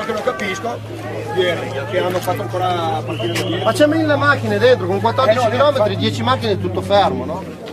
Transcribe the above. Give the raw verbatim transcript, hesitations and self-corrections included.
che non capisco che hanno fatto ancora partire le Ma c'è mille macchine dentro, con quattordici chilometri, dieci macchine è tutto fermo, no?